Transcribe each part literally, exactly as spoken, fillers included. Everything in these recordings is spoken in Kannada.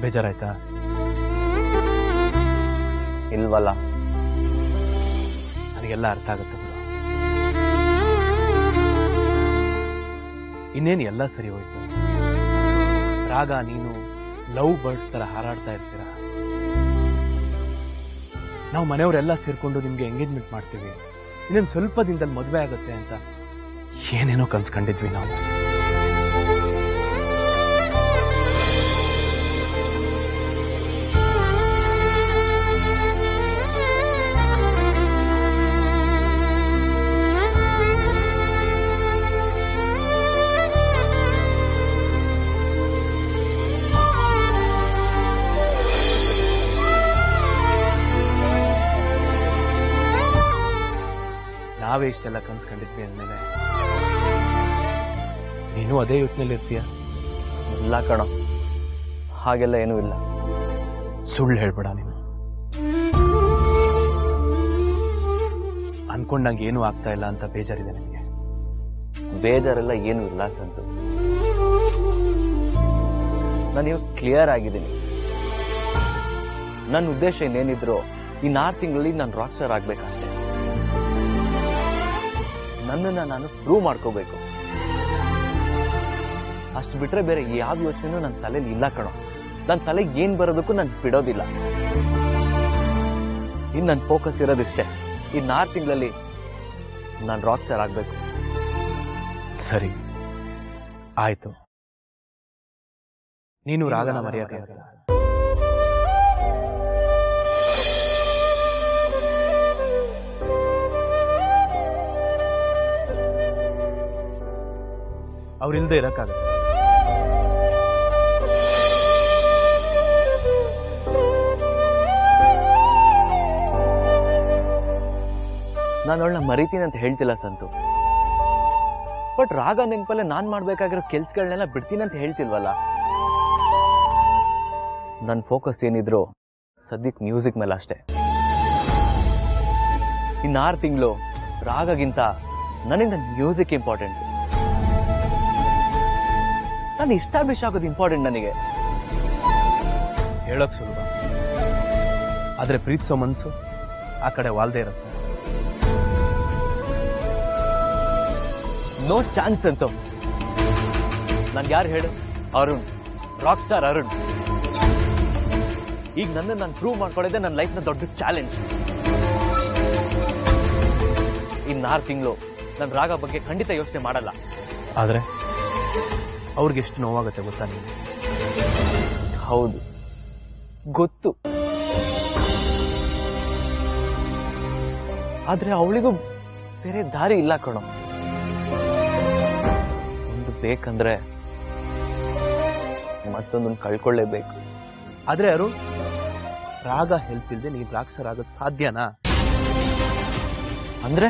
ಬೇಜಾರಾಯ್ತಾ? ಇಲ್ವಲ್ಲ. ನನಗೆಲ್ಲ ಅರ್ಥ ಆಗುತ್ತೆ ಬಿಡು. ಇನ್ನೇನು ಎಲ್ಲ ಸರಿ ಹೋಯ್ತು. ರಾಗ ನೀನು ಲವ್ ಬರ್ಡ್ಸ್ ತರ ಹಾರಾಡ್ತಾ ಇರ್ತೀರ. ನಾವು ಮನೆಯವರೆಲ್ಲ ಸೇರ್ಕೊಂಡು ನಿಮ್ಗೆ ಎಂಗೇಜ್ಮೆಂಟ್ ಮಾಡ್ತೀವಿ, ಇನ್ನೊಂದು ಸ್ವಲ್ಪ ದಿನದಲ್ಲಿ ಮದುವೆ ಆಗುತ್ತೆ ಅಂತ ಏನೇನೋ ಕನ್ಸ್ಕೊಂಡಿದ್ವಿ ನಾವು. ನಾವೇ ಇಷ್ಟೆಲ್ಲ ಕನ್ಸ್ಕೊಂಡಿದ್ವಿ ಅಂದ್ಮೇಲೆ ನೀನು ಅದೇ ಯೋಚನೆಯಲ್ಲಿ ಇರ್ತೀಯ? ಇಲ್ಲ ಕಣ, ಹಾಗೆಲ್ಲ ಏನೂ ಇಲ್ಲ. ಸುಳ್ಳು ಹೇಳ್ಬೇಡ ನೀನು. ಅನ್ಕೊಂಡಂಗೆ ಏನೂ ಆಗ್ತಾ ಇಲ್ಲ ಅಂತ ಬೇಜಾರಿದೆ ನನಗೆ. ಬೇಜಾರೆಲ್ಲ ಏನೂ ಇಲ್ಲ ಸಂತು. ನಾನು ಇವಾಗ ಕ್ಲಿಯರ್ ಆಗಿದ್ದೀನಿ. ನನ್ನ ಉದ್ದೇಶ ಇನ್ನೇನಿದ್ರು ಇನ್ನು ಆರು ತಿಂಗಳಲ್ಲಿ ನಾನು ರಾಕ್ ಸ್ಟಾರ್ ಆಗ್ಬೇಕಷ್ಟೇ. ನನ್ನನ್ನು ನಾನು ಪ್ರೂವ್ ಮಾಡ್ಕೋಬೇಕು. ಅಷ್ಟು ಬಿಟ್ರೆ ಬೇರೆ ಯಾವ ಯೋಚನೆನೂ ನನ್ನ ತಲೆಯಲ್ಲಿ ಇಲ್ಲ ಕಣೋ. ನನ್ನ ತಲೆಗೆ ಏನ್ ಬರೋದಕ್ಕೂ ನಾನು ಬಿಡೋದಿಲ್ಲ. ಇನ್ನು ನನ್ನ ಫೋಕಸ್ ಇರೋದಿಷ್ಟೇ, ಇನ್ನು ಆರು ತಿಂಗಳಲ್ಲಿ ನಾನು ರಾಕ್ ಸ್ಟಾರ್ ಆಗ್ಬೇಕು. ಸರಿ ಆಯ್ತು, ನೀನು ರಾಗನ ಮರೆಯೋಕ್ಕಾಗಲ್ಲ. ಅವ್ರಿಲ್ದೆ ಇರಕ್ಕಾಗತ್ತೆ. ನಾನು ಅವಳನ್ನ ಮರಿತೀನಿ ಅಂತ ಹೇಳ್ತಿಲ್ಲ ಸಂತು. ಬಟ್ ರಾಗ ನೆನಪಲ್ಲೇ ನಾನ್ ಮಾಡ್ಬೇಕಾಗಿರೋ ಕೆಲ್ಸಗಳನ್ನೆಲ್ಲ ಬಿಡ್ತೀನಿ ಅಂತ ಹೇಳ್ತಿಲ್ವಲ್ಲ. ನನ್ನ ಫೋಕಸ್ ಏನಿದ್ರು ಸದ್ಯಕ್ಕೆ ಮ್ಯೂಸಿಕ್ ಮೇಲೆ ಅಷ್ಟೇ. ಇನ್ನಾರು ತಿಂಗಳು ರಾಗಗಿಂತ ನನಗೆ ನನ್ನ ಮ್ಯೂಸಿಕ್ ಇಂಪಾರ್ಟೆಂಟ್. ನಾನು ಇಸ್ಟಾಬ್ಲಿಷ್ ಆಗೋದು ಇಂಪಾರ್ಟೆಂಟ್ ನನಗೆ. ಹೇಳೋಕ್ ಸುಲಭ, ಆದ್ರೆ ಪ್ರೀತಿಸೋ ಮನ್ಸು ಆ ಕಡೆ ವಾಲ್ದೇ ಇರುತ್ತೆ. ನೋ ಚಾನ್ಸ್ ಅಂತೂ. ನನ್ಗೆ ಯಾರು ಹೇಳು? Arun, rock star Arun. ಈಗ ನನ್ನ ನಾನು ಪ್ರೂವ್ ಮಾಡ್ಕೊಳ್ಳೋದೇ ನನ್ನ ಲೈಫ್ನ ದೊಡ್ಡ ಚಾಲೆಂಜ್. ಇನ್ನಾರು ತಿಂಗಳು ನನ್ನ ರಾಗ ಬಗ್ಗೆ ಖಂಡಿತ ಯೋಚನೆ ಮಾಡಲ್ಲ. ಆದ್ರೆ ಅವ್ರಿಗೆ ಎಷ್ಟು ನೋವಾಗುತ್ತೆ ಗೊತ್ತಾ ನೀನು? ಹೌದು ಗೊತ್ತು. ಆದ್ರೆ ಅವಳಿಗೂ ಬೇರೆ ದಾರಿ ಇಲ್ಲ ಕಣೋ. ಒಂದು ಬೇಕಂದ್ರೆ ಮತ್ತೊಂದನ್ನು ಕಳ್ಕೊಳ್ಳೇಬೇಕು. ಆದ್ರೆ ಯಾರು ರಾಗ ಹೆಲ್ಪ್ ಇಲ್ದೆ ನೀನ್ ರಾಕ್ ಸ್ಟಾರ್ ಆಗೋದು ಸಾಧ್ಯನಾ? ಅಂದ್ರೆ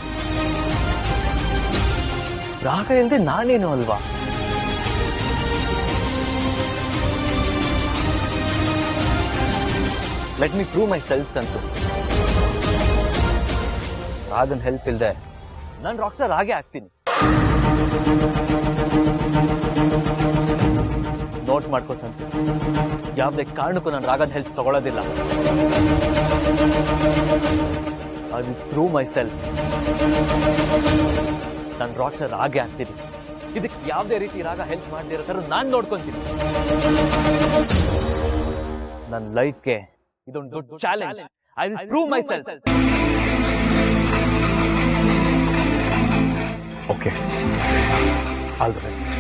ರಾಗ ಇಲ್ದೆ ನಾನೇನು ಅಲ್ವಾ? Let me prove myself ಅಂತೂ. ರಾಗನ್ ಹೆಲ್ಪ್ ಇಲ್ದೆ ನಾನು ರಾಕ್ ಸ್ಟಾರ್ ಆಗೇ ಆಗ್ತೀನಿ. ನೋಟ್ ಮಾಡ್ಕೋ ಸಂತು, ಯಾವುದೇ ಕಾರಣಕ್ಕೂ ನಾನು ರಾಗದ ಹೆಲ್ಪ್ ತಗೊಳ್ಳೋದಿಲ್ಲ. I will prove myself. ನಾನು ರಾಕ್ ಸ್ಟಾರ್ ಆಗೇ ಆಗ್ತೀನಿ. ಇದಕ್ಕೆ ಯಾವುದೇ ರೀತಿ ರಾಗ ಹೆಲ್ಪ್ ಮಾಡದಿರೋ ಥರ ನಾನು ನೋಡ್ಕೊಂತೀನಿ. ನನ್ನ ಲೈಫ್ಗೆ ಇದೊಂದು ದೊಡ್ಡ challenge. I will prove myself. Okay, all the best.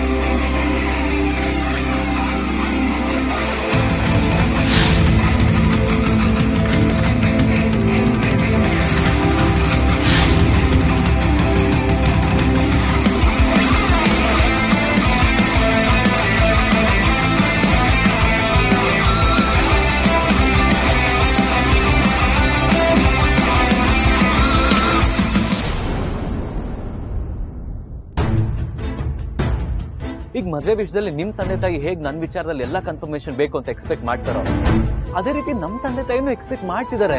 ಈಗ ಮದುವೆ ವಿಷಯದಲ್ಲಿ ನಿಮ್ ತಂದೆ ತಾಯಿ ಹೇಗ್ ನನ್ನ ವಿಚಾರದಲ್ಲಿ ಎಲ್ಲಾ ಕನ್ಫರ್ಮೇಶನ್ ಬೇಕು ಅಂತ ಎಕ್ಸ್ಪೆಕ್ಟ್ ಮಾಡ್ತಾರೋ, ಅದೇ ರೀತಿ ನಮ್ ತಂದೆ ತಾಯಿನೂ ಎಕ್ಸ್ಪೆಕ್ಟ್ ಮಾಡ್ತಿದ್ದಾರೆ.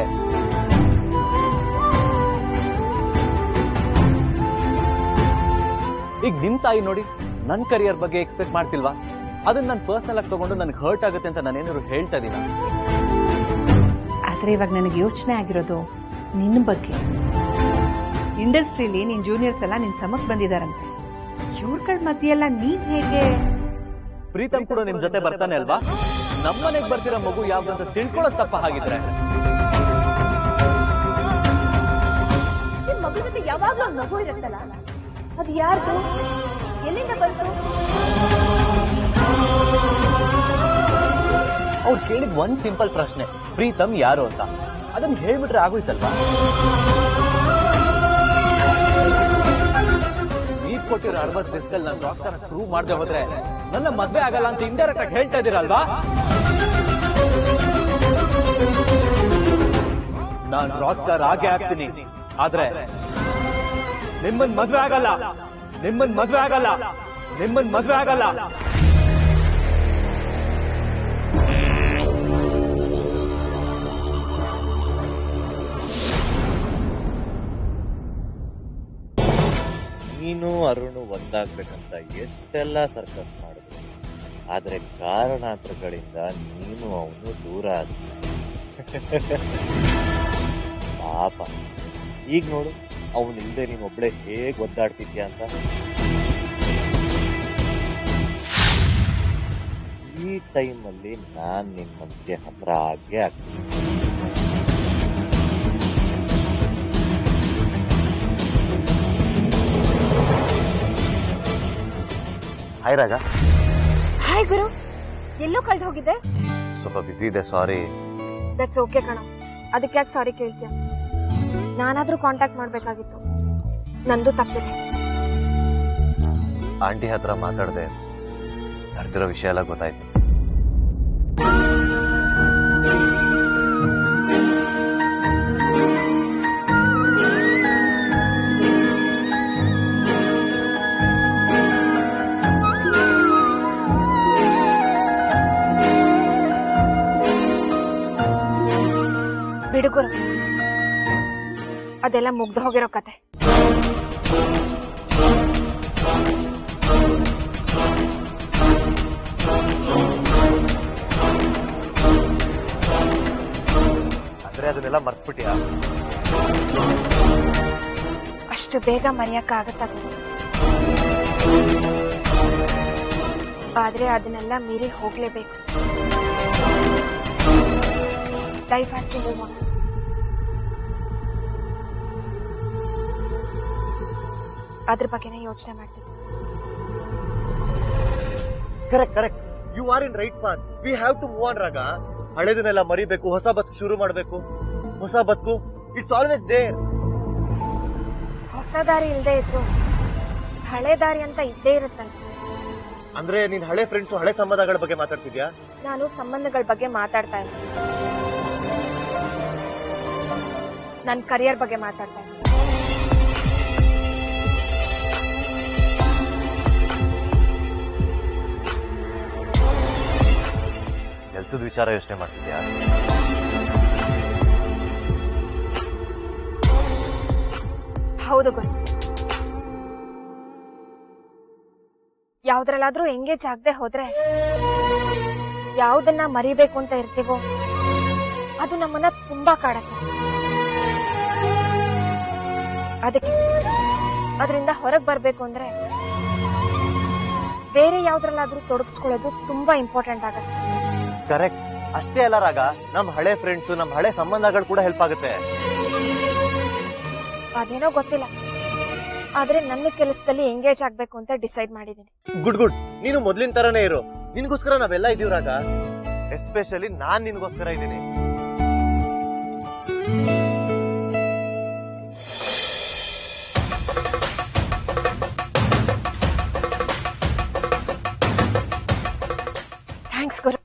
ಈಗ ನಿಮ್ ತಾಯಿ ನೋಡಿ ನನ್ ಕರಿಯರ್ ಬಗ್ಗೆ ಎಕ್ಸ್ಪೆಕ್ಟ್ ಮಾಡ್ತಿಲ್ವಾ? ಅದನ್ನ ನಾನು ಪರ್ಸನಲ್ ಆಗಿ ತಗೊಂಡು ನನಗೆ ಹರ್ಟ್ ಆಗುತ್ತೆ ಅಂತ ನಾನೇನಾದ್ರು ಹೇಳ್ತಾ ಇದೀನ? ಆದ್ರೆ ಇವಾಗ ನನಗೆ ಯೋಚನೆ ಆಗಿರೋದು ನಿನ್ನ ಬಗ್ಗೆ. ಇಂಡಸ್ಟ್ರಿಲಿ ನಿನ್ ಜೂನಿಯರ್ಸ್ ಎಲ್ಲ ನಿನ್ ಸಮಕ್ ಬಂದಿದಾರಂತೆ. ಇವ್ರಗಳ ಮಧ್ಯೆ ಎಲ್ಲ ನೀನ್ ಹೇಗೆ? ಪ್ರೀತಮ್ ಕೂಡ ನಿಮ್ ಜೊತೆ ಬರ್ತಾನೆ ಅಲ್ವಾ? ನಮ್ಮನೆಗೆ ಬರ್ತಿರೋ ಮಗು ಯಾವ್ದಂತ ತಿಳ್ಕೊಳ್ಳೋದು ತಪ್ಪ ಹಾಗಿದ್ರೆ? ಮಗು ಜೊತೆ ಯಾವಾಗ್ಲೂ ಒಂದು ಮಗು ಇರುತ್ತಲ್ಲ, ಅದು ಯಾರ್ದು, ಎಲ್ಲಿಂದ ಬಂತು? ಅವ್ರು ಕೇಳಿದ್ ಒಂದ್ ಸಿಂಪಲ್ ಪ್ರಶ್ನೆ, ಪ್ರೀತಮ್ ಯಾರು ಅಂತ. ಅದನ್ನ ಹೇಳ್ಬಿಟ್ರೆ ಆಗೋಯ್ತಲ್ವಾ? ನೀವ್ ಕೊಟ್ಟಿರೋ ಅರವತ್ತು ದಿವಸದಲ್ಲಿ ನಾನು ರಾಕ್ಸ್ಟಾರ್ ಪ್ರೂವ್ ಮಾಡದೆ ಹೋದ್ರೆ ನನ್ನ ಮದ್ವೆ ಆಗಲ್ಲ ಅಂತ ಇಂಡೈರೆಕ್ಟ್ ಆಗಿ ಹೇಳ್ತಾ ಇದೀರಲ್ವಾ? ನಾನು ರಾಕ್ಸ್ಟಾರ್ ಆಗೇ ಆಗ್ತೀನಿ, ಆದ್ರೆ ನಿಮ್ಮನ್ ಮದ್ವೆ ಆಗಲ್ಲ, ನಿಮ್ಮನ್ ಮದ್ವೆ ಆಗಲ್ಲ, ನಿಮ್ಮನ್ ಮದ್ವೆ ಆಗಲ್ಲ. ನೀನು ಅರುಣು ಒಂದಾಗ್ಬೇಕಂತ ಎಷ್ಟೆಲ್ಲ ಸರ್ಕಸ್ ಮಾಡಿದ್ರು, ಆದ್ರೆ ಕಾರಣಾಂತರಗಳಿಂದ ನೀನು ಅವನು ದೂರ ಆದ. ಪಾಪ ಈಗ ನೋಡು, ಅವನಿಲ್ದೆ ನೀನೊಬ್ಳೆ ಹೇಗ್ ಒದ್ದಾಡ್ತಿದ್ಯಾ ಅಂತ. ಈ ಟೈಮಲ್ಲಿ ನಾನ್ ನಿನ್ ಮನ್ಸಿಗೆ ಹತ್ರ ಆಗೇ ಆಗ್ತೀನಿ. ಹಾಯ್ ರಾಗ. ಹಾಯ್ ಗುರು, ಎಲ್ಲೋ ಕಳ್ದು ಹೋಗಿದ್ದೆ? ಸ್ವಲ್ಪ ಬಿಸಿ ಇದೆ, ಸಾರಿ. ದಟ್ಸ್ ಓಕೆ ಕಣ, ಅದಕ್ಕೆ ಯಾಕೆ ಸಾರಿ ಕೇಳ್ತೀಯ? ನಾನಾದ್ರೂ ಕಾಂಟ್ಯಾಕ್ಟ್ ಮಾಡ್ಬೇಕಾಗಿತ್ತು, ನಂದು ತಪ್ಪಿದೆ. ಆಂಟಿ ಹತ್ರ ಮಾತಾಡದೆ ನಡೆದಿರೋ ವಿಷಯ ಎಲ್ಲ ಗೊತ್ತಾಯ್ತು. ಬಿಡುಗುರು, ಅದೆಲ್ಲ ಮುಗ್ದು ಹೋಗಿರೋ ಕತೆ. ಅಂದ್ರೆ ಅದನ್ನೆಲ್ಲ ಮರ್ತ್ಬಿಟ್ಯಾ? ಅಷ್ಟು ಬೇಗ ಮರೆಯಕ್ಕಾಗತ್ತ? ಆದ್ರೆ ಅದನ್ನೆಲ್ಲ ಮೀರಿ ಹೋಗ್ಲೇಬೇಕು. Life has to move on. ಅದ್ರ ಬಗ್ಗೆನೇ ಯೋಚನೆ ಮಾಡ್ತೀನಿ. Correct correct you are in right path. We have to move on Raga. ಹಳೆದನ್ನೆಲ್ಲ ಮರಿಬೇಕು, ಹೊಸ ಬದುಕು ಶುರು ಮಾಡಬೇಕು. ಹೊಸ ಬದುಕು ಇಟ್ಸ್ ಆಲ್ವೇಸ್ ದೇರ್. ಹೊಸ ದಾರಿ ಇಲ್ಲದೆ ಇತ್ತು, ಹಳೆ ದಾರಿ ಅಂತ ಇದ್ದೇ ಇರುತ್ತಲ್ಲ. ಅಂದ್ರೆ ನೀನ್ ಹಳೆ ಫ್ರೆಂಡ್ಸ್ ಹಳೆ ಸಂಬಂಧಗಳ ಬಗ್ಗೆ ಮಾತಾಡ್ತಿದ್ಯಾ? ನಾನು ಸಂಬಂಧಗಳ ಬಗ್ಗೆ ಮಾತಾಡ್ತಾ ಇಲ್ಲ, ನನ್ನ ಕರಿಯರ್ ಬಗ್ಗೆ ಮಾತಾಡ್ತಾ ಇಲ್ಲ. ಕೆಲ್ಸದ ವಿಚಾರ ಯೋಚನೆ ಮಾಡ್ತಿದ್ಯಾ? ಹೌದು ಗುರು, ಯಾವ್ದ್ರಲ್ಲಾದ್ರೂ ಎಂಗೇಜ್ ಆಗದೆ ಹೋದ್ರೆ ಯಾವ್ದನ್ನ ಮರಿಬೇಕು ಅಂತ ಇರ್ತೀವೋ ಅದು ನಮ್ಮನ್ನ ತುಂಬಾ ಕಾಡತ್ತೆ. ಅದಕ್ಕೆ ಅದರಿಂದ ಹೊರಗೆ ಬರ್ಬೇಕು ಅಂದ್ರೆ ಬೇರೆ ಯಾವ್ದ್ರಲ್ಲಾದ್ರೂ ತೊಡಗಿಸ್ಕೊಳ್ಳೋದು ತುಂಬಾ ಇಂಪಾರ್ಟೆಂಟ್ ಆಗತ್ತೆ. ಕರೆಕ್ಟ್. ಅಷ್ಟೇ ಅಲ್ಲ ರಾಗ, ನಮ್ ಹಳೆ ಫ್ರೆಂಡ್ಸ್ ನಮ್ ಹಳೆ ಸಂಬಂಧಗಳು ಕೂಡ ಹೆಲ್ಪ್ ಆಗುತ್ತೆ. ಅದೇನೋ ಗೊತ್ತಿಲ್ಲ, ಆದ್ರೆ ನನ್ನ ಕೆಲಸದಲ್ಲಿ ಎಂಗೇಜ್ ಆಗ್ಬೇಕು ಅಂತ ಡಿಸೈಡ್ ಮಾಡಿದೀನಿ. Good good. ನೀನು ಮೊದ್ಲಿನ ತರನೇ ಇರು. ನಿನ್ಗೋಸ್ಕರ ನಾವೆಲ್ಲ ಇದೀವಿ ರಾಗ. ಎಸ್ಪೆಷಲಿ ನಾನ್ ನಿನ್ಗೋಸ್ಕರ ಇದ್ದೀನಿ. ಥ್ಯಾಂಕ್ಸ್ ಗುರು.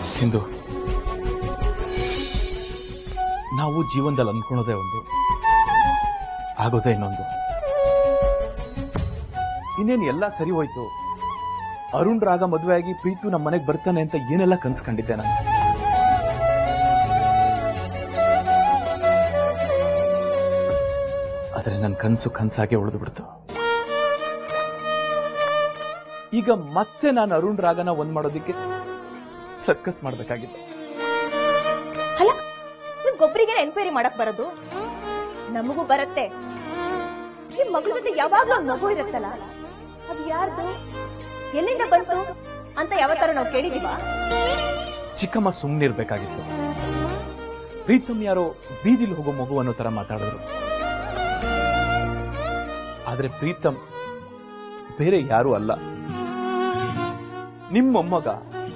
ಸಿಂಧು, ನಾವು ಜೀವನದಲ್ಲಿ ಅನ್ಕೊಳೋದೇ ಒಂದು, ಆಗೋದೇ ಇನ್ನೊಂದು. ಇನ್ನೇನು ಎಲ್ಲ ಸರಿ ಹೋಯ್ತು. ಅರುಣ್ ರಾಗ ಮದುವೆ ಆಗಿ ಪ್ರೀತು ನಮ್ಮ ಮನೆಗೆ ಬರ್ತಾನೆ ಅಂತ ಏನೆಲ್ಲ ಕನ್ಸ್ಕೊಂಡಿದ್ದೆ ನಾನು. ಆದ್ರೆ ನನ್ನ ಕನ್ಸು ಕನ್ಸಾಗೆ ಉಳಿದು ಬಿಡ್ತು. ಈಗ ಮತ್ತೆ ನಾನು ಅರುಣ್ ರಾಗನ ಒಂದ್ ಮಾಡೋದಿಕ್ಕೆ ಸರ್ಕಸ್ ಮಾಡ್ಬೇಕಾಗಿತ್ತು. ಅಲ್ಲ, ನಿಮ್ಗೊಬ್ರಿಗೆ ಎನ್ಕ್ವೈರಿ ಮಾಡಕ್ ಬರೋದು? ನಮಗೂ ಬರುತ್ತೆ. ನಿಮ್ ಮಗಳ ಜೊತೆ ಯಾವಾಗ್ಲೂ ಒಂದ್ ಮಗು ಇರುತ್ತಲ್ಲ, ಅದು ಯಾರ್ದು, ಎಲ್ಲಿಂದ ಬಂತು ಅಂತ ಯಾವತ್ತಾರ ನಾವು ಕೇಳಿದೀವ? ಚಿಕ್ಕಮ್ಮ ಸುಮ್ಮನಿರ್ಬೇಕಾಗಿತ್ತು. ಪ್ರೀತಮ್ ಯಾರೋ ಬೀದಿಲಿ ಹೋಗೋ ಮಗು ಅನ್ನೋ ತರ ಮಾತಾಡಿದ್ರು. ಆದ್ರೆ ಪ್ರೀತಮ್ ಬೇರೆ ಯಾರು ಅಲ್ಲ, ನಿಮ್ಮ ಮೊಮ್ಮಗ.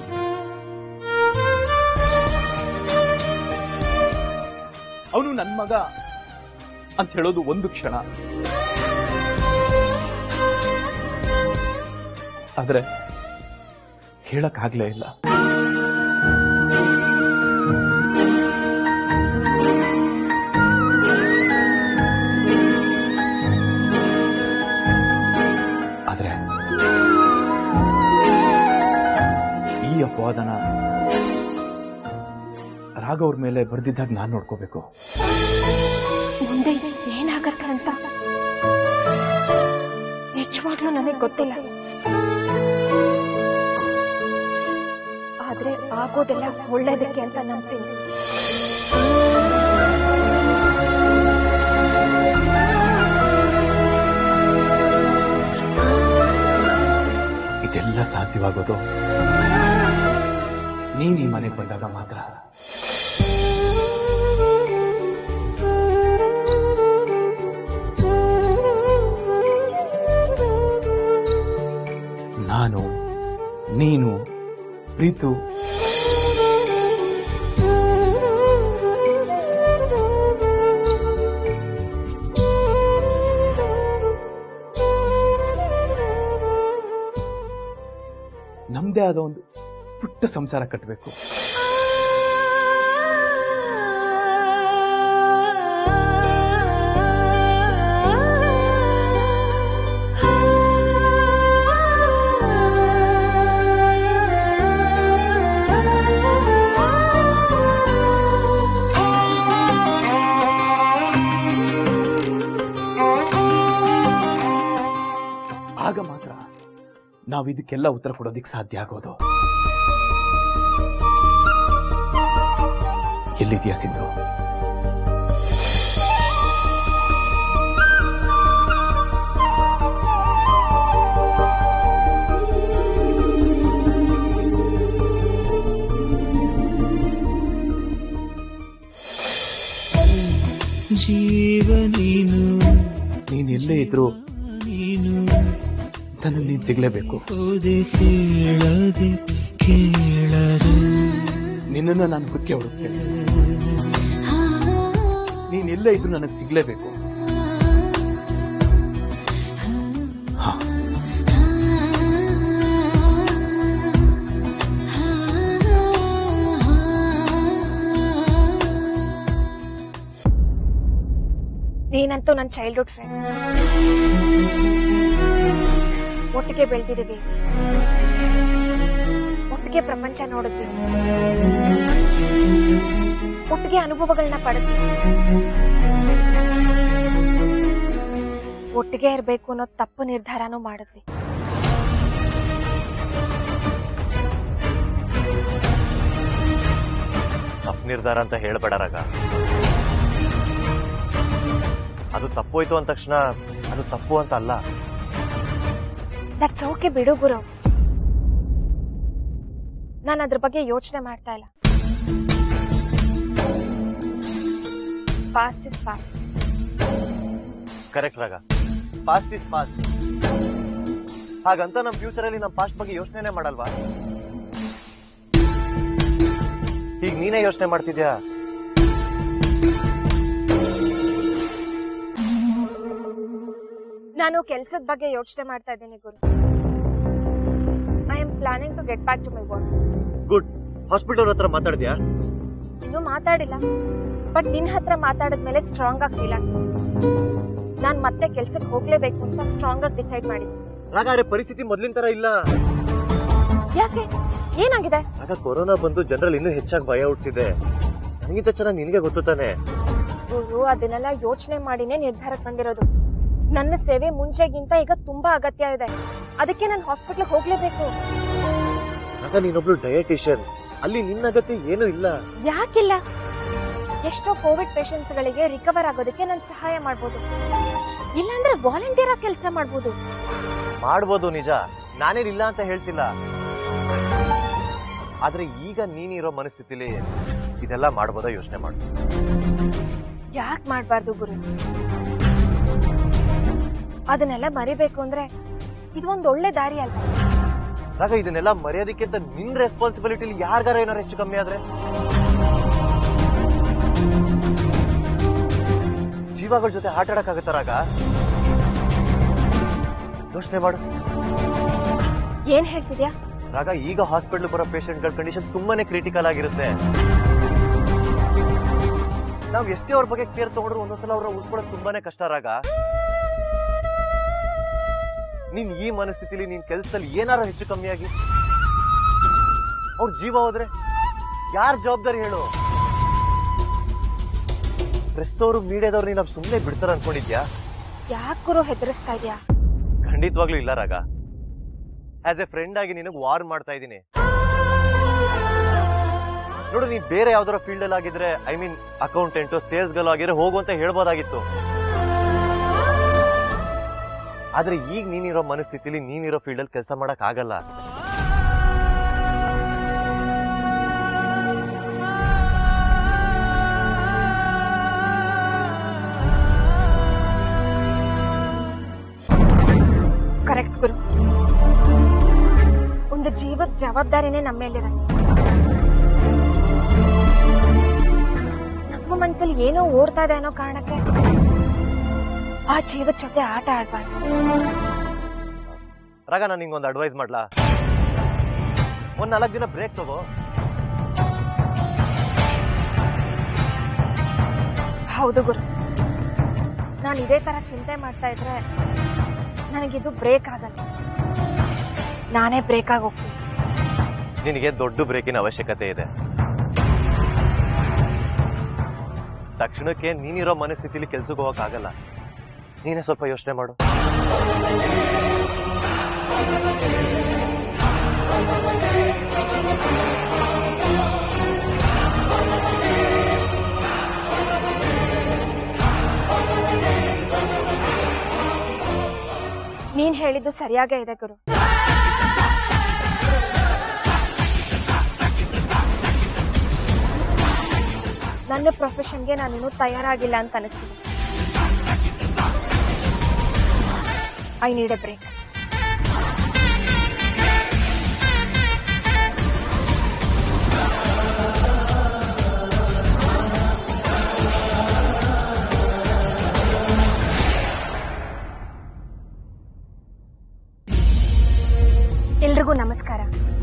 ಅವನು ನನ್ನ ಮಗ ಅಂತ ಹೇಳೋದು ಒಂದು ಕ್ಷಣ, ಆದ್ರೆ ಹೇಳಕ್ಕಾಗ್ಲೇ ಇಲ್ಲ. ಆದ್ರೆ ಈ ಅಪವಾದನ ರಾಘವ್ ಅವ್ರ ಮೇಲೆ ಬರ್ದಿದ್ದಾಗ ನಾನ್ ನೋಡ್ಕೋಬೇಕು. ಮುಂದೆ ಏನಾಗತ್ತೆ ಅಂತ ನಿಜವಾಗ್ಲೂ ನನಗೆ ಗೊತ್ತಿಲ್ಲ. ಆದ್ರೆ ಆಗೋದೆಲ್ಲ ಒಳ್ಳೇದಕ್ಕೆ ಅಂತ ನಂಬ್ತೀನಿ. ಇದೆಲ್ಲ ಸಾಧ್ಯವಾಗೋದು ನೀನ್ ಈ ಮನೆಗೆ ಬಂದಾಗ ಮಾತ್ರ. ನಾನು, ನೀನು, ಪ್ರೀತು ನಮ್ದೇ ಆದ ಒಂದು ಪುಟ್ಟ ಸಂಸಾರ ಕಟ್ಟಬೇಕು. ಆಗ ಮಾತ್ರ ನಾವು ಇದಕ್ಕೆಲ್ಲ ಉತ್ತರ ಕೊಡೋದಿಕ್ ಸಾಧ್ಯ ಆಗೋದು. ಎಲ್ಲಿದ್ಯಾ ಸಿಂಧು? ಜೀವನೀನು ನೀನ್ ಎಲ್ಲೇ ಇದ್ರು ನನಗೆ ನೀನ್ ಸಿಗ್ಲೇಬೇಕು. ಕೇಳದೆ ಕೇಳದು ನಿನ್ನನ್ನು ನಾನು ಹುಡುಕಿ ಹುಡುಕ್ತೇನೆ. ನೀನ್ ಎಲ್ಲೇ ಇದ್ರು ನನಗೆ ಸಿಗ್ಲೇಬೇಕು. ಹಾ, ನೀನಂತೂ ನನ್ನ ಚೈಲ್ಡ್ಹುಡ್ ಫ್ರೆಂಡ್. ಒಟ್ಟಿಗೆ ಬೆಳೆದಿದ್ದೀವಿ, ಒಟ್ಟಿಗೆ ಪ್ರಪಂಚ ನೋಡಿದ್ವಿ, ಒಟ್ಟಿಗೆ ಅನುಭವಗಳನ್ನ ಪಡೆದ್ವಿ, ಒಟ್ಟಿಗೆ ಇರಬೇಕು ಅನ್ನೋ ತಪ್ಪು ನಿರ್ಧಾರನೂ ಮಾಡಿದ್ವಿ. ತಪ್ಪು ನಿರ್ಧಾರ ಅಂತ ಹೇಳ್ಬೇಡ ರಾಗ. ಅದು ತಪ್ಪೋಯ್ತು ಅಂದ ತಕ್ಷಣ ಅದು ತಪ್ಪು ಅಂತ ಅಲ್ಲ. ದಟ್ಸ್ ಓಕೆ, ಬಿಡು ಗುರು. ನಾನು ಅದ್ರ ಬಗ್ಗೆ ಯೋಚನೆ ಮಾಡ್ತಾ ಇಲ್ಲ. Past is past. Correct Raga, past is past. ಹಾಗಂತ ನಮ್ಮ ಫ್ಯೂಚರ್ ಅಲ್ಲಿ ನಮ್ಮ ಪಾಸ್ಟ್ ಬಗ್ಗೆ ಯೋಚನೆ ಮಾಡಲ್ವಾ? ಈಗ ನೀನೇ ಯೋಚನೆ ಮಾಡ್ತಿದ್ಯಾ? ನಾನು ಕೆಲಸದ ಬಗ್ಗೆ ಯೋಚನೆ ಮಾಡ್ತಾ ಇದ್ದೀನಿ ಗುರು. I am planning to get back to my work. Good, hospital ಹತ್ರ ಮಾತಾಡಿದ್ಯಾ? ಇನ್ನೂ ಮಾತಾಡಿಲ್ಲ, ಬಟ್ ನಿನ್ ಹತ್ರ ಮಾತಾಡಿದ್ಮೇಲೆ ಸ್ಟ್ರಾಂಗ್ ಆಗಿ ಫೀಲ್ ಆಗ್ತದೆ. ನಾನ್ ಮತ್ತೆ ಕೆಲ್ಸಕ್ಕೆ ಹೋಗ್ಲೇಬೇಕು ಅಂತ ಸ್ಟ್ರಾಂಗ್ ಆಗಿ ಡಿಸೈಡ್ ಮಾಡಿದ್ದೆ. ರಾಗ ಪರಿಸ್ಥಿತಿ ಮೊದ್ಲಿನ ತರ ಇಲ್ಲ. ಯಾಕೆ, ಏನಾಗಿದೆ? ಆಗ ಕೊರೋನಾ ಬಂದು ಜನರಲ್ಲಿ ಇನ್ನೂ ಹೆಚ್ಚಾಗಿ ಭಯ ಹುಟ್ಟಿಸಿದೆ. ನನಗಿಂತ ಚೆನ್ನಾಗಿ ನಿನಗೆ ಗೊತ್ತು ತಾನೆ. ಅಯ್ಯೋ, ಅದನ್ನೆಲ್ಲ ಯೋಚನೆ ಮಾಡಿನೇ ನಿರ್ಧಾರಕ್ಕೆ ಬಂದಿರೋದು. ನನ್ನ ಸೇವೆ ಮುಂಚೆಗಿಂತ ಈಗ ತುಂಬಾ ಅಗತ್ಯ ಇದೆ, ಅದಕ್ಕೆ ನಾನು ಹಾಸ್ಪಿಟಲ್ ಹೋಗ್ಲೇಬೇಕು. ಆಗ ನೀನೊಬ್ಳು ಡಯಟಿಷಿಯನ್, ಅಲ್ಲಿ ನಿನ್ನ ಅಗತ್ಯ ಏನು ಇಲ್ಲ. ಯಾಕಿಲ್ಲ? ಎಷ್ಟೋ ಕೋವಿಡ್ ಪೇಷಂಟ್ಸ್ ಗಳಿಗೆ ರಿಕವರ್ ಆಗೋದಕ್ಕೆ ನಾನು ಸಹಾಯ ಮಾಡ್ಬೋದು, ಇಲ್ಲಾಂದ್ರೆ ವಾಲಂಟಿಯರ್ ಆಗಿ ಕೆಲಸ ಮಾಡ್ಬೋದು. ಮಾಡ್ಬೋದು ನಿಜ, ನಾನೇನಿಲ್ಲ ಅಂತ ಹೇಳ್ತಿಲ್ಲ. ಆದ್ರೆ ಈಗ ನೀನಿರೋ ಮನಸ್ಥಿತಿಲಿ ಇದೆಲ್ಲ ಮಾಡ್ಬೋದಾ ಯೋಚನೆ ಮಾಡು. ಯಾಕೆ ಮಾಡ್ಬಾರ್ದು ಗುರು? ಅದನ್ನೆಲ್ಲ ಮರಿಬೇಕು ಅಂದ್ರೆ ಇದು ಒಂದ್ ಒಳ್ಳೆ ದಾರಿ ಅಲ್ವಾ? ಆಗ ಇದನ್ನೆಲ್ಲ ಮರ್ಯಾದಕ್ಕಿಂತ ನಿನ್ ರೆಸ್ಪಾನ್ಸಿಬಿಲಿಟಿಲಿ ಯಾರಿಗಾರ ಏನಾರು ಹೆಚ್ಚು ಕಮ್ಮಿ ಆದ್ರೆ ಜೀವಗಳ ಜೊತೆ ಆಟ ಆಡಕ್ಕಾಗತ್ತಾರಾಗ? ಯೋಚನೆ ಮಾಡು. ಏನ್ ಹೇಳ್ತಿದ್ಯಾ? ರಾಗ ಈಗ ಹಾಸ್ಪಿಟಲ್ ಬರೋ ಪೇಷಂಟ್ಗಳ ಕಂಡೀಷನ್ ತುಂಬಾನೇ ಕ್ರಿಟಿಕಲ್ ಆಗಿರುತ್ತೆ. ನಾವ್ ಎಷ್ಟೇ ಅವ್ರ ಬಗ್ಗೆ ಕೇರ್ ತಗೊಂಡ್ರು ಒಂದೊಂದ್ಸಲ ಅವ್ರ ಉಳ್ಸ್ಕೊಳಕ್ ತುಂಬಾನೇ ಕಷ್ಟ. ರಾಗ, ನೀನ್ ಈ ಮನಸ್ಥಿತಿಲಿ ನೀನ್ ಕೆಲ್ಸದಲ್ಲಿ ಏನಾರು ಹೆಚ್ಚು ಕಮ್ಮಿ ಆಗಿ ಅವ್ರ ಜೀವ ಹೋದ್ರೆ ಯಾರ್ ಜವಾಬ್ದಾರಿ ಹೇಳು? ಪ್ರೆಸ್ದವ್ರು ಮೀಡಿಯಾದವ್ರು ನೀನ್ ಸುಮ್ನೆ ಬಿಡ್ತಾರ ಅನ್ಕೊಂಡಿದ್ಯಾ? ಯಾಕೆ ಗುರು ಹೆದರಿಸ್ತಾ ಇದ್ಯಾ? ಖಂಡಿತವಾಗ್ಲೂ ಇಲ್ಲ ರಾಗ. ಆಸ್ ಎ ಫ್ರೆಂಡ್ ಆಗಿ ನಿನಗ್ ವಾರ್ ಮಾಡ್ತಾ ಇದ್ದೀನಿ. ನೋಡು, ನೀ ಬೇರೆ ಯಾವ್ದಾರ ಫೀಲ್ಡ್ ಅಲ್ಲಿ ಆಗಿದ್ರೆ, I mean accountant, sales girl ಆಗಿದ್ರೆ ಹೋಗು ಅಂತ ಹೇಳ್ಬೋದಾಗಿತ್ತು. ಆದ್ರೆ ಈಗ ನೀನಿರೋ ಮನಸ್ಥಿತಿಲಿ ನೀನಿರೋ ಫೀಲ್ಡ್ ಅಲ್ಲಿ ಕೆಲಸ ಮಾಡಕ್ ಆಗಲ್ಲ. ಕರೆಕ್ಟ್ ಗುರು, ಒಂದು ಜೀವದ ಜವಾಬ್ದಾರಿನೇ ನಮ್ಮ ಮೇಲಿರುತ್ತೆ. ನಮ್ಮ ಮನ್ಸಲ್ಲಿ ಏನೋ ಓಡ್ತಾ ಇದೆ ಅನ್ನೋ ಕಾರಣಕ್ಕೆ ಆ ಜೀವದ ಜೊತೆ ಆಟ ಆಡ್ಬಾರ್ದು. ರಾಗ, ನಾನು ನಿಂಗೊಂದು ಅಡ್ವೈಸ್ ಮಾಡ್ಲಾ? ಒಂದ್ ನಾಲ್ಕು ದಿನ ಬ್ರೇಕ್ ತಗೋ. ಹೌದು ಗುರು, ನಾನು ಇದೇ ತರ ಚಿಂತೆ ಮಾಡ್ತಾ ಇದ್ರೆ ನನಗಿದು ಬ್ರೇಕ್ ಆಗಲ್ಲ, ನಾನೇ ಬ್ರೇಕ್ ಆಗಿ ಹೋಗ್ತೀನಿ. ನಿನಗೆ ದೊಡ್ಡ ಬ್ರೇಕಿನ ಅವಶ್ಯಕತೆ ಇದೆ. ತಕ್ಷಣಕ್ಕೆ ನೀನಿರೋ ಮನಸ್ಥಿತಿಲಿ ಕೆಲ್ಸಕ್ಕೆ ಹೋಗಕ್ ಆಗಲ್ಲ. ನೀನೇ ಸ್ವಲ್ಪ ಯೋಚನೆ ಮಾಡು. ನೀನ್ ಹೇಳಿದ್ದು ಸರಿಯಾಗೇ ಇದೆ ಗುರು. ನನ್ನ ಪ್ರೊಫೆಷನ್ಗೆ ನಾನಿನ್ನೂ ತಯಾರಾಗಿಲ್ಲ ಅಂತ ಅನಿಸ್ತೀನಿ. I need a break. ಎಲ್ರಿಗೂ ನಮಸ್ಕಾರ.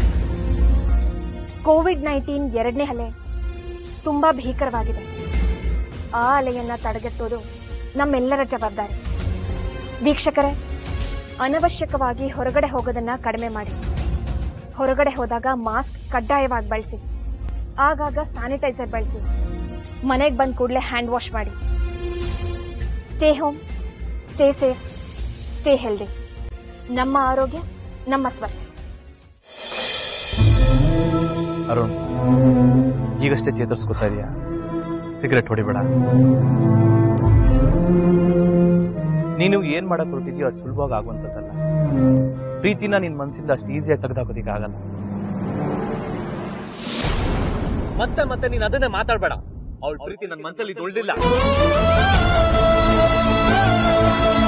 ಕೋವಿಡ್ ನೈನ್ಟೀನ್ ಎರಡನೇ ಅಲೆ ತುಂಬಾ ಭೀಕರವಾಗಿದೆ. ಆ ಅಲೆಯನ್ನ ತಡೆಗಟ್ಟೋದು ನಮ್ಮೆಲ್ಲರ ಜವಾಬ್ದಾರಿ. ವೀಕ್ಷಕರೇ, ಅನವಶ್ಯಕವಾಗಿ ಹೊರಗಡೆ ಹೋಗೋದನ್ನ ಕಡಿಮೆ ಮಾಡಿ. ಹೊರಗಡೆ ಹೋದಾಗ ಮಾಸ್ಕ್ ಕಡ್ಡಾಯವಾಗಿ ಬಳಸಿ. ಆಗಾಗ ಸ್ಯಾನಿಟೈಸರ್ ಬಳಸಿ. ಮನೆಗೆ ಬಂದ ಕೂಡಲೇ ಹ್ಯಾಂಡ್ ವಾಶ್ ಮಾಡಿ. Stay home, stay safe, stay healthy. ನಮ್ಮ ಆರೋಗ್ಯ ನಮ್ಮ ಸ್ವತ್ತು. ಅರುಣ್, ಈಗಷ್ಟೇ ಚೇತರಿಸ್ಕೊತಾ ಇದೆಯಾ? ಸಿಗರೆಟ್ ಹೊಡಿಬೇಡ. ನೀನು ಏನ್ ಮಾಡಕ್ ಹೊರಟಿದ್ಯೋ ಅದು ಸುಲಭವಾಗಿ ಆಗುವಂಥದ್ದಲ್ಲ. ಪ್ರೀತಿನ ನಿನ್ ಮನಸ್ಸಿಂದ ಅಷ್ಟು ಈಸಿಯಾಗಿ ತೆಗೆದಾಕೋದಿಕ್ಕೆ ಆಗಲ್ಲ. ಮತ್ತೆ ಮತ್ತೆ ನೀನ್ ಅದನ್ನೇ ಮಾತಾಡ್ಬೇಡ. ಅವಳ ಪ್ರೀತಿ ನನ್ನ ಮನಸ್ಸಲ್ಲಿ ಉಳಿದಿಲ್ಲ.